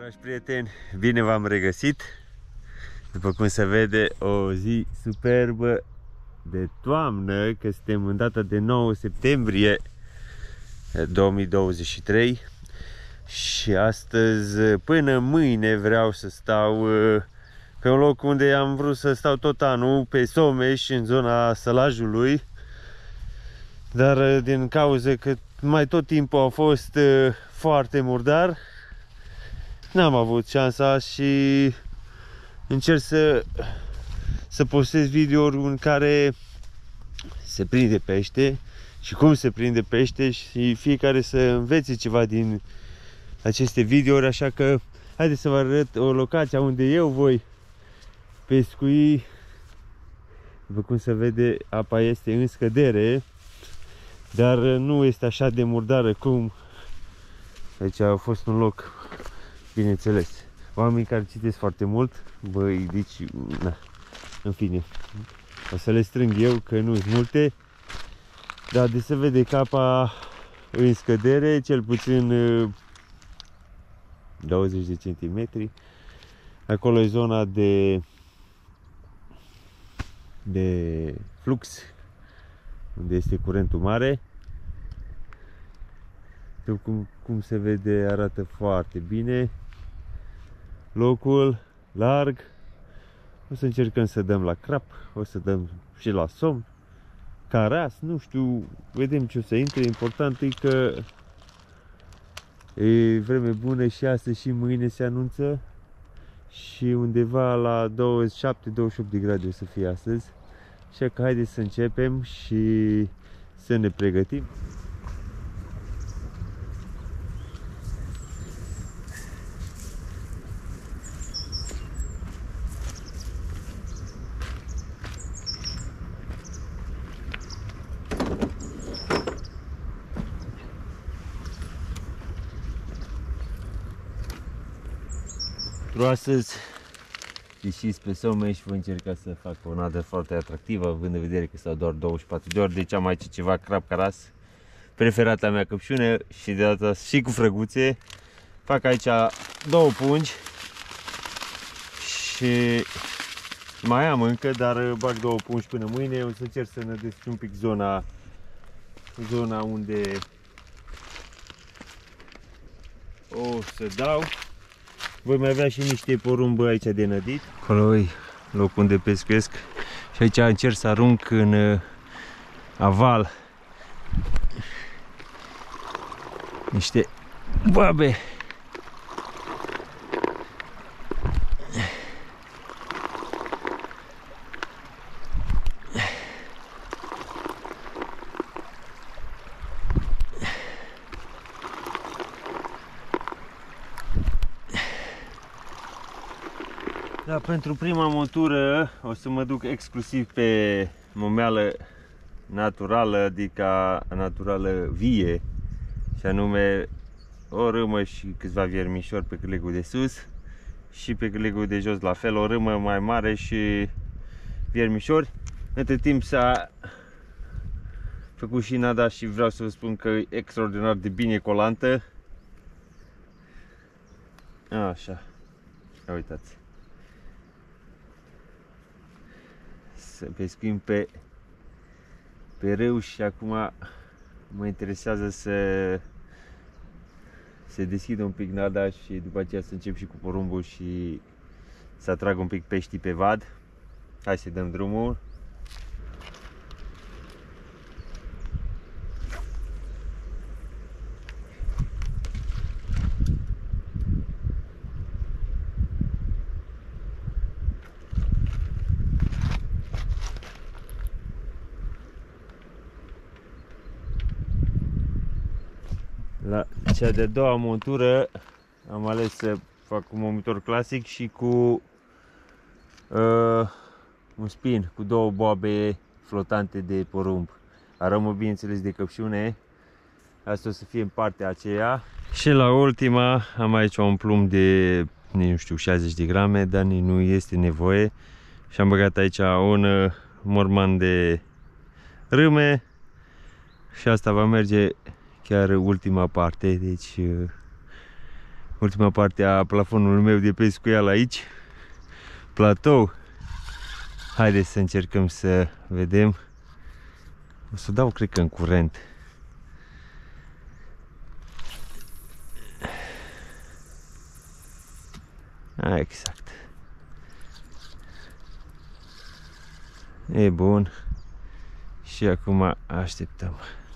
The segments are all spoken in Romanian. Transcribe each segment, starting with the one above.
Dragi prieteni, bine v-am regăsit. După cum se vede, o zi superbă de toamnă, că suntem în data de 9 septembrie 2023 și astăzi până mâine vreau să stau pe un loc unde am vrut să stau tot anul, pe Someș, în zona Sălajului, dar din cauza că mai tot timpul a fost foarte murdar, n-am avut șansa și încerc să postez videouri în care se prinde pește și cum se prinde pește și fiecare să învețe ceva din aceste videouri, așa că haideți să vă arăt o locație unde eu voi pescui. După cum se vede, apa este în scădere, dar nu este așa de murdară cum aici a fost un loc, bineînțeles. Oamenii care citesc foarte mult, băi, deci, na, în fine, o să le strâng eu, că nu sunt multe, dar de se vede că apa în scădere, cel puțin 20 de centimetri. Acolo e zona de flux, unde este curentul mare. Cum se vede, arată foarte bine locul, larg. O să încercăm să dăm la crap, o să dăm și la somn, caras, nu știu, vedem ce o să intre. Important e că e vreme bună și astăzi și mâine se anunță și undeva la 27-28 de grade o să fie astăzi. Așa că haideți să începem și să ne pregătim. Astăzi, deși spre Someș, voi încerca să fac o nadă foarte atractivă, având în vedere că stau doar 24 de ori, deci am aici ceva crab caras, preferata mea căpșune, și de data și cu frăguțe. Fac aici 2 pungi și mai am încă, dar bag 2 pungi până mâine. O să încerc să nădesc un pic zona unde o să dau. Voi mai avea și niște porumb aici de nădit. Acolo e locul unde pescuiesc și aici încerc să arunc în aval niște boabe. Da, pentru prima montură o să mă duc exclusiv pe momeală naturală, adică naturală vie, și anume o râmă și câțiva viermișori pe cârlegul de sus și pe cârlegul de jos la fel, o râmă mai mare și viermișori. Între timp s-a făcut și nada și vreau să vă spun că e extraordinar de bine colantă. Așa, ia uitați. Să pescuim pe râu și acum mă interesează să se deschidă un pic nada și după aceea să încep și cu porumbul și să atrag un pic peștii pe vad. Hai să dăm drumul. La cea de-a doua montură am ales să fac un momitor clasic și cu un spin, cu 2 boabe flotante de porumb. Aromă, bineînțeles, de căpșune. Asta o să fie în partea aceea. Și la ultima am aici un plumb de, nu știu, 60 de grame, dar nu este nevoie. Și am băgat aici un morman de râme și asta va merge chiar ultima parte, deci ultima parte a plafonului meu de pescuial aici, platou. Haideți să încercăm să vedem. O să dau, cred că în curent. Exact. E bun. Și acum așteptăm.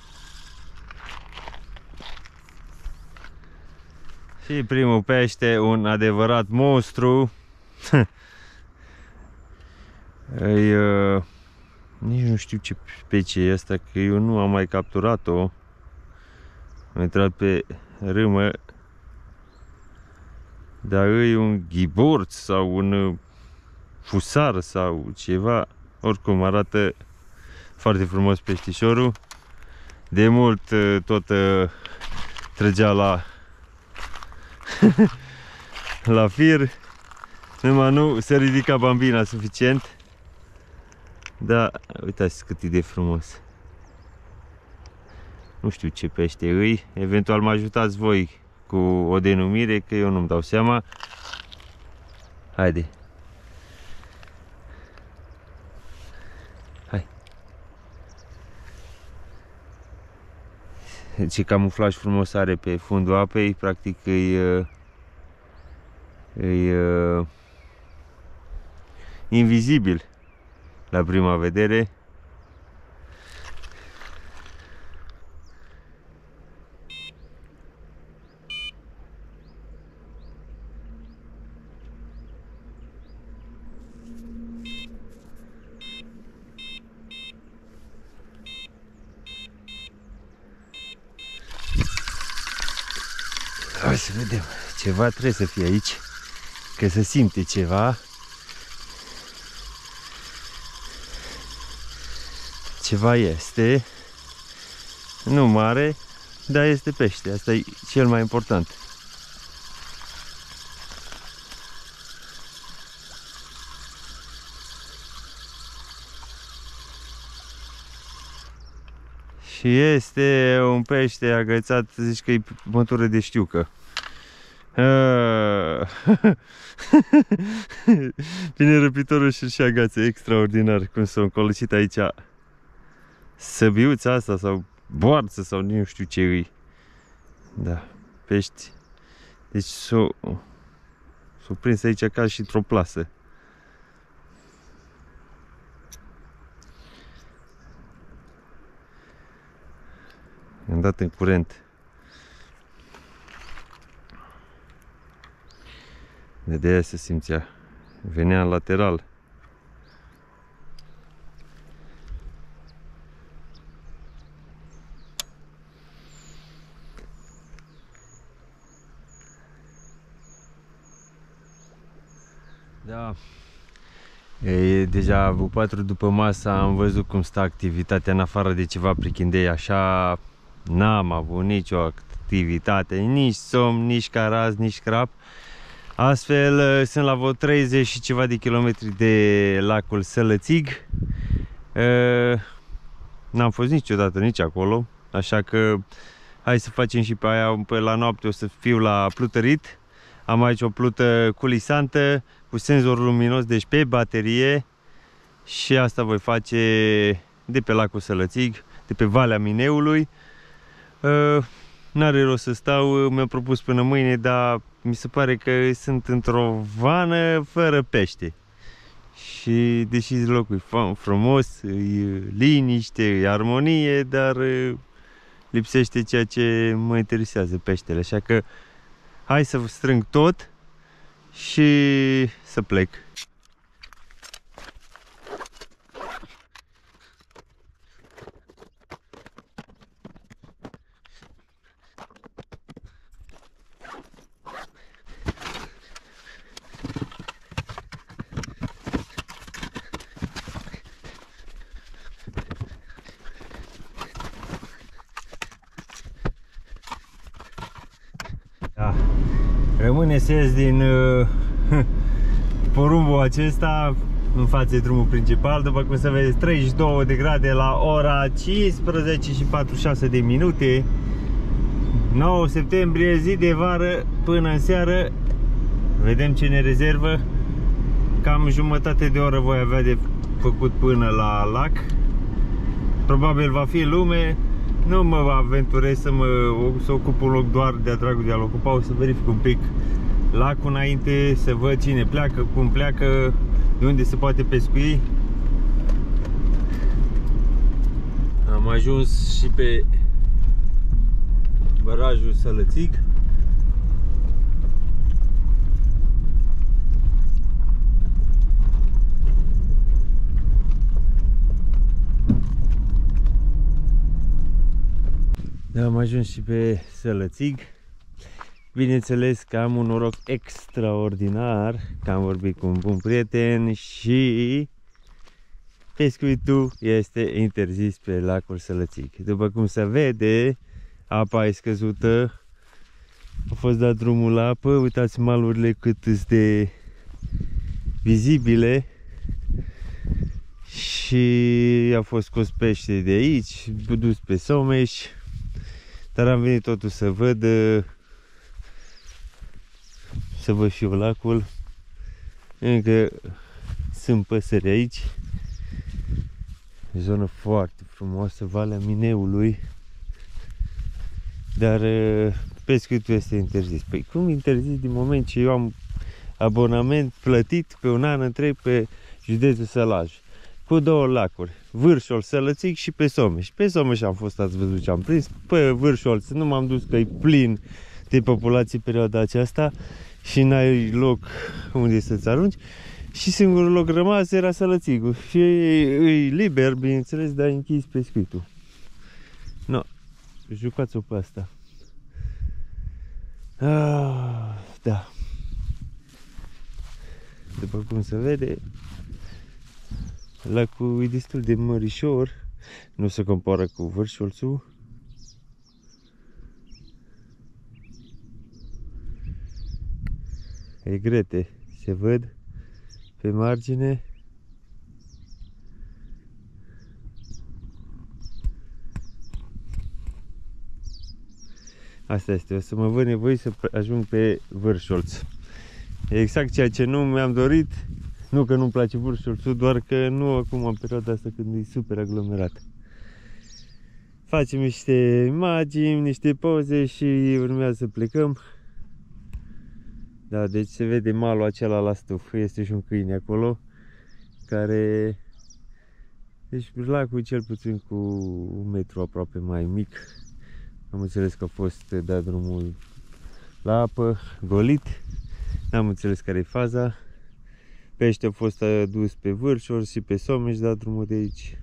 Și primul pește, un adevărat monstru. Nici nu știu ce specie e asta, că eu nu am mai capturat-o. Am intrat pe râmă. Dar e un ghiborț sau un fusar sau ceva. Oricum arată foarte frumos peștișorul. De mult tot trăgea la la fir. Numai nu se ridica bambina suficient. Da, uitați cât e de frumos. Nu știu ce pește îi. Eventual mă ajutați voi cu o denumire, că eu nu-mi dau seama. Haide. Hai. Ce camuflaj frumos are pe fundul apei. Practic e invizibil la prima vedere. Hai să vedem. Ceva trebuie să fie aici, că se simte ceva. Ceva este. Nu mare, dar este pește. Asta e cel mai important. Și este un pește agățat, zici că e mătură de știucă. Bine, răpitorul și agață, extraordinar cum s-a încolosit aici. Săbiuța asta sau boarță sau nu știu ce îi. Da, pești. Deci s-o prins aici ca și într-o plasă. I-am dat în curent. De aia se simțea. Venea în lateral. Da. E deja 4 după masa, am văzut cum stă activitatea în afară de ceva prichindei, așa n-am avut nicio activitate, nici somn, nici caraz, nici crap. Astfel sunt la vreo 30 și ceva de kilometri de lacul Sălățig. N-am fost niciodată nici acolo, așa că hai să facem și pe aia. Pe la noapte o să fiu la plutărit. Am aici o plută culisantă cu senzor luminos, deci pe baterie. Și asta voi face de pe lacul Sălățig, de pe Valea Mineului. N-are rost să stau, mi-am propus până mâine, dar mi se pare că sunt într-o vană fără pește. Și deși locul e frumos, e liniște, e armonie, dar lipsește ceea ce mă interesează, peștele. Așa că hai să strâng tot și să plec. Da. Rămâne să ies din porumbul acesta în fața de drumul principal. După cum se vede, 32 de grade la ora 15 și 46 de minute. 9 septembrie, zi de vară, până în seară. Vedem ce ne rezervă. Cam jumătate de oră voi avea de făcut până la lac. Probabil va fi lume. Nu mă aventurez să ocup un loc doar de-a dragul de a-l ocupa. O să verific un pic lacul înainte, să văd cine pleacă, cum pleacă, de unde se poate pescui. Am ajuns și pe barajul Sălățig. Da, am ajuns și pe Sălățig. Bineînțeles că am un noroc extraordinar, că am vorbit cu un bun prieten și pescuitul este interzis pe lacul Sălățig. După cum se vede, apa e scăzută, a fost dat drumul la apă, uitați malurile cât sunt de vizibile și a fost scos pește de aici, dus pe Someș, dar am venit totuși să văd și eu lacul. Încă sunt păsări aici. Zonă foarte frumoasă, Valea Mineului. Dar pescuitul este interzis. Păi cum interzis din moment ce eu am abonament plătit pe un an întreg pe județul Sălaj, cu două lacuri, Vârșol, Sălățig și pe Someș. Pe Someș am fost, ați văzut ce am prins. Pe Vârșol nu m-am dus că e plin de populație perioada aceasta și n-ai loc unde să-ți arunci. Și singurul loc rămas era Sălățigul. Și e liber, bineînțeles, dar închis pescuitul. No, jucați-o pe asta. Da. După cum se vede, lacul e destul de mărișor. Nu se compară cu Vârșolțul. Egrete se văd pe margine. Asta este, o să mă văd nevoie să ajung pe Vârșolț. Exact ceea ce nu mi-am dorit. Nu că nu-mi place Vârșolțul, doar că nu acum în perioada asta când e super aglomerat. Facem niște imagini, niște poze și urmează să plecăm. Da, deci se vede malul acela la stuf. Este și un câine acolo care... Deci lacul cel puțin cu 1 metru aproape mai mic. Am înțeles că a fost dat drumul la apă, golit. N-am înțeles care e faza. Pește a fost adus pe Vârșor și pe Someș, dat drumul de aici.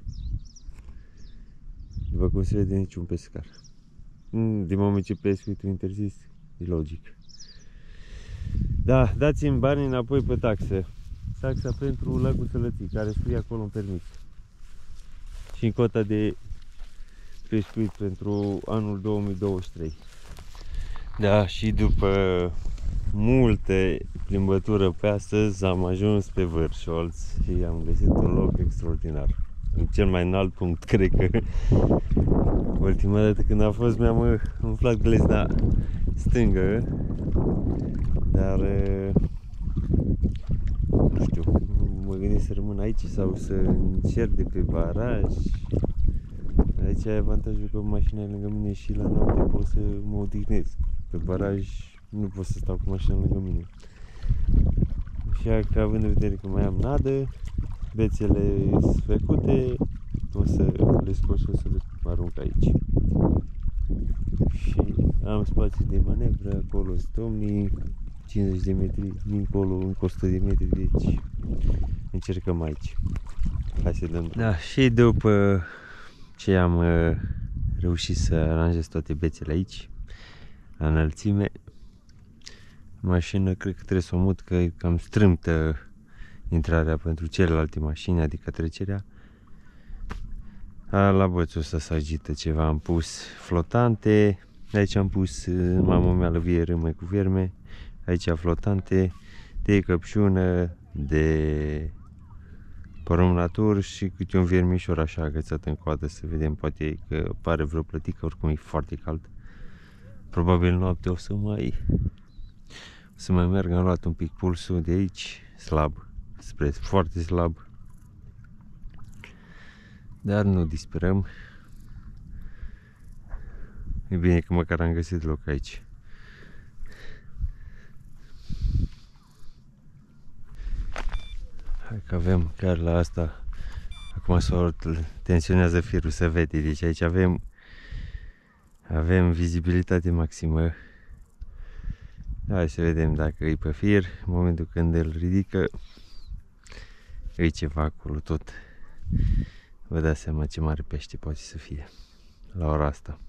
După cum se vede, niciun pescar. Din moment ce pescuitul interzis, e logic. Da, dați-mi bani înapoi pe taxă. Taxa pentru lacul Sălățig, care scrie acolo în permis. Și în cota de pescuit pentru anul 2023. Da, și după multe plimbătură pe astăzi am ajuns pe Vârșolț și am găsit un loc extraordinar. În cel mai înalt punct, cred că. Ultima dată când a fost mi-am umflat glezna stângă, dar nu știu, mă gândesc să rămân aici sau să încerc de pe baraj. Aici ai avantajul că mașina e lângă mine și la noapte pot să mă odihnesc. Pe baraj nu pot să stau cu mașina lângă mine. Așa că, având în vedere că mai am nadă, bețele sunt făcute, o să le scot și o să le arunc aici. Și am spațiu de manevră, acolo sunt omnii, 50 de metri, dincolo încă 100 de metri, deci încercăm aici. Hai să dăm. Da, și după ce am reușit să aranjez toate bețele aici, la înălțime, mașină cred că trebuie să o mut, că e cam strâmtă intrarea pentru celelalte mașini, adică trecerea. La bățul ăsta se agită ceva, am pus flotante, aici am pus mama mea lăvie râmă cu vierme, aici flotante de căpșună, de porumb natur și câte un viermișor așa agățat în coadă, să vedem, poate că pare vreo plătică, oricum e foarte cald. Probabil noapte o să mai merg. Am luat un pic pulsul de aici, slab, foarte slab. Dar nu disperăm. E bine că măcar am găsit loc aici. Hai că avem chiar la asta. Acum se tensionează firul, să vede. Deci aici avem vizibilitate maximă. Hai să vedem dacă e pe fir. În momentul când îl ridică, e ceva acolo tot. Vă dați seama ce mare pește poate să fie la ora asta.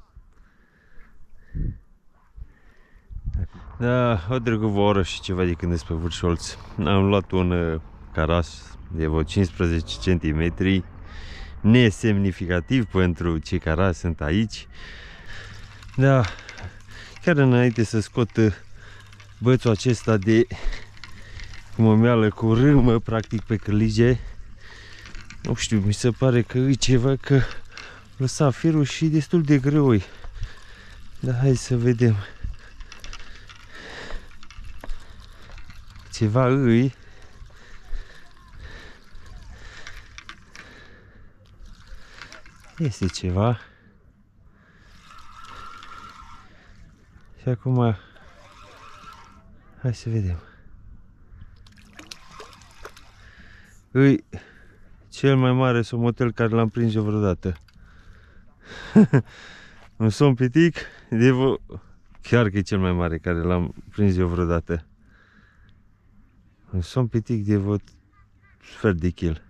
Da, o trecut o oră și ceva de când sunt pe Vârșolț. Am luat un caras de vreo 15 cm, nesemnificativ pentru cei care sunt aici. Da, chiar înainte să scot bățul acesta de momeală cu râmă, practic pe cârlige, nu știu, mi se pare că e ceva, că lăsa firul și destul de greu. Da, hai să vedem. Ceva îi. Este ceva. Și acum hai să vedem. Îi cel mai mare somotel care l-am prins eu vreodată. Un somn pitic de chiar că e cel mai mare care l-am prins eu vreodată. Un somn pitic de vreo sfert de kil.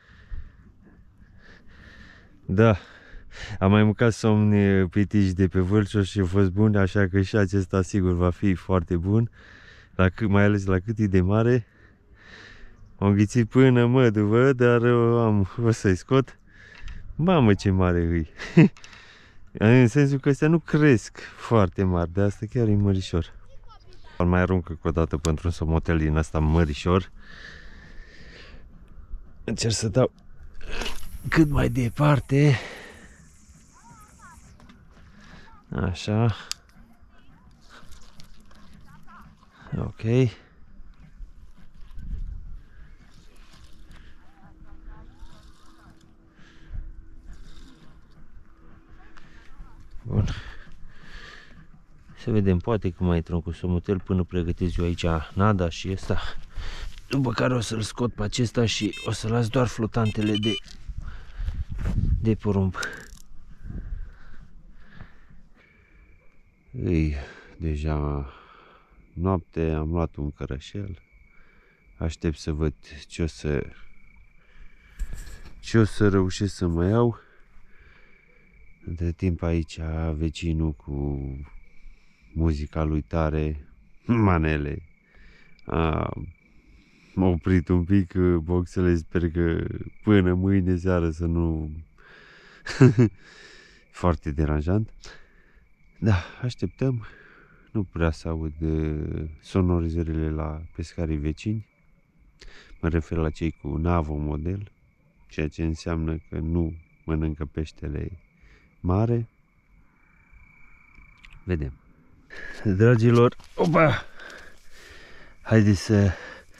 Da, am mai mâncat somni pitici de pe Vâlcea și a fost bun, așa că și acesta sigur va fi foarte bun, mai ales la cât e de mare. Am înghițit până măduvă, dar o să-i scot. Mamă, ce mare îi! În sensul că astea nu cresc foarte mari, de asta chiar e mărișor. Îl mai arunc încă o dată pentru un somotel din asta mărișor. Încerc să dau cât mai departe. Așa. Ok. Bun. Să vedem, poate că mai intrăm cu somotel până pregătesc eu aici nada și ăsta. După care o să-l scot pe acesta și o să las doar flotantele de porumb. Ei, deja noapte, am luat un cărășel. Aștept să văd ce o să reușesc să mă iau. Între timp aici vecinul cu muzica lui tare, manele, a oprit un pic boxele, sper că până mâine seară să nu... Foarte deranjant. Da, așteptăm. Nu prea să aud sonorizările la pescarii vecini. Mă refer la cei cu navă model, ceea ce înseamnă că nu mănâncă peștele mare. Vedem. Dragilor, opa! Haideți să...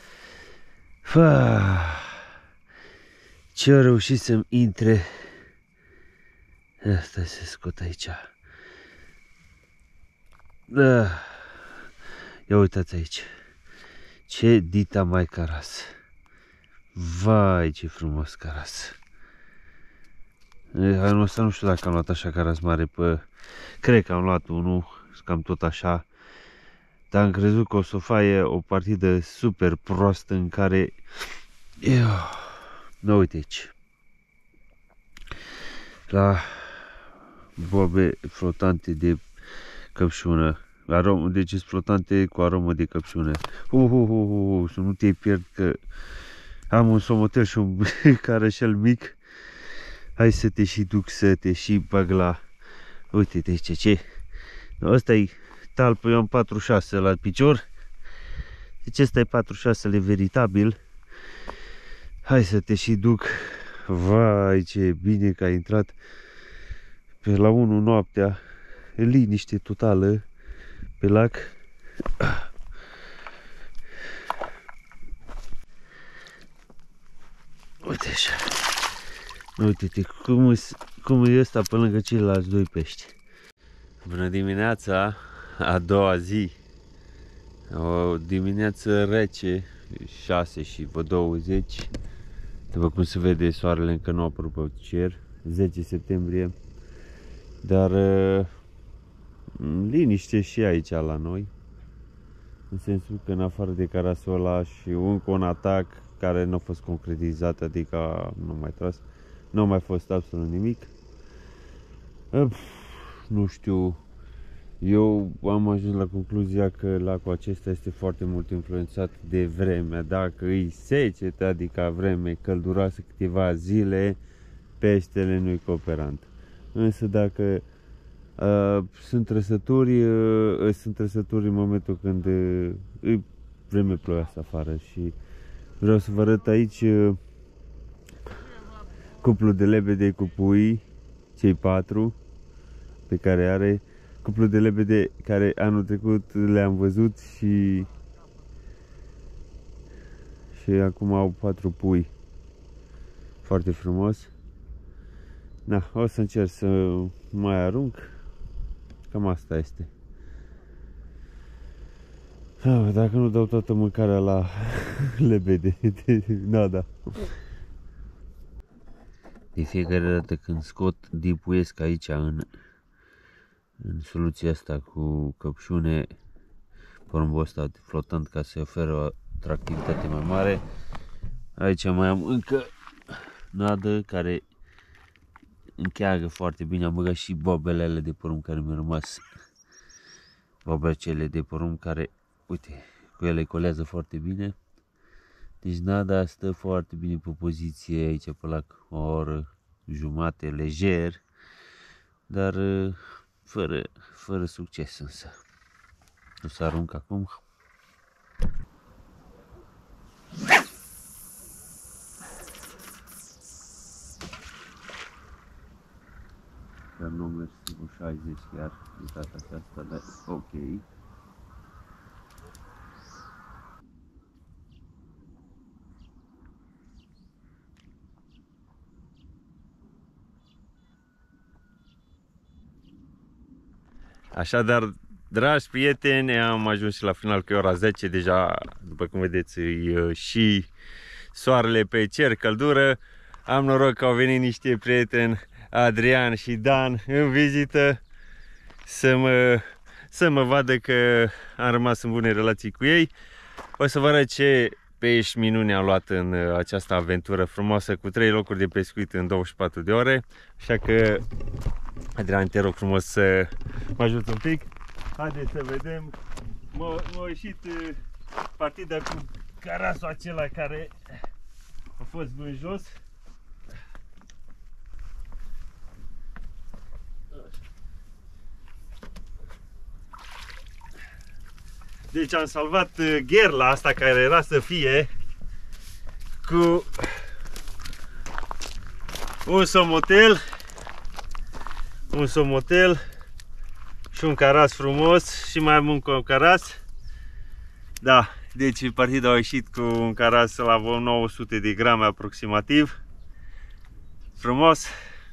Ce a reușit să-mi intre. Stai să scot aici. Da. Ia uitați aici. Ce dita mai caras. Vai, ce frumos caras. Anul ăsta nu știu dacă am luat așa caras mare pe... Cred că am luat unul, cam tot așa. Dar am crezut că o să faie o partidă super proastă în care... Nu, uite aici. La boabe flotante de căpșună. Deci sunt flotante cu aromă de căpșună. Să nu te pierd că am un somotel și un carășel mic. Hai să te și duc să te și bag la... Uite-te aici ce. Ăsta e talpă, eu am 46 la picior. Deci ăsta e 46-le veritabil. Hai să te și duc. Vai, ce bine că ai intrat pe la 1 noaptea. E liniște totală. pe lac. Uite așa. Uite-te cum e ăsta pe lângă ceilalți doi pești. Bună dimineața, a doua zi. O dimineață rece, 6 și 20. După cum se vede, soarele încă nu a apărut pe cer. 10 septembrie. Dar liniște și aici la noi. În sensul că în afară de carasul ăla și încă un atac care nu a fost concretizat, adică nu mai tras, nu a mai fost absolut nimic. Nu știu, eu am ajuns la concluzia că lacul acesta este foarte mult influențat de vreme. Dacă îi secetă, adică vreme călduroasă câteva zile, peștele nu-i cooperant. Însă dacă sunt trăsături în momentul când îi vreme ploioasă afară. Și vreau să vă arăt aici cuplul de lebede cu pui, cei 4 pe care are, cuplul de lebede care anul trecut le-am văzut și acum au 4 pui. Foarte frumos. Da, o să încerc să mai arunc. Cam asta este. Dacă nu dau toată mâncarea la lebede, nada. De fiecare dată când scot dipuiesc aici în soluția asta cu căpșune, porumbul ăsta flotant ca să oferă o atractivitate mai mare. Aici mai am încă nadă care încheagă foarte bine. Am băgat și bobelele de porumb care mi-au rămas. Bobecele de porumb care, uite, cu ele colează foarte bine. Deci nada stă foarte bine pe poziție aici pe lac, o oră jumate, lejer, dar fără succes însă. O să arunc acum. Dar nu mers cu 60 chiar de data aceasta, dar ok. Așadar, dragi prieteni, am ajuns și la final, că e ora 10 deja, după cum vedeți, e și soarele pe cer, căldură. Am noroc că au venit niște prieteni, Adrian și Dan, în vizită să mă vadă că am rămas în bune relații cu ei. O să vă arăt ce pești minune am luat în această aventură frumoasă cu 3 locuri de pescuit în 24 de ore. Așa că, Adrian, te rog frumos să mă ajut un pic. Haideți să vedem. M-a ieșit partida cu carasul acela care a fost vânjos. Deci am salvat gherla asta care era să fie cu un somotel și un caras frumos și mai am încă un caras. Da, deci partida a ieșit cu un caras la 900 de grame aproximativ. Frumos.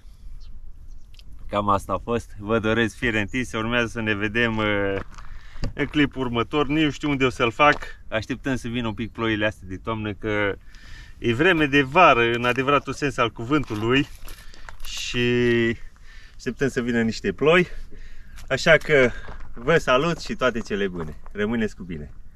Cam asta a fost. Vă doresc fire întinse. Urmează să ne vedem în clipul următor. Nu știu unde o să-l fac. Așteptăm să vină un pic ploile astea de toamnă, că e vreme de vară în adevăratul sens al cuvântului și așteptăm să vină niște ploi. Așa că vă salut și toate cele bune. Rămâneți cu bine!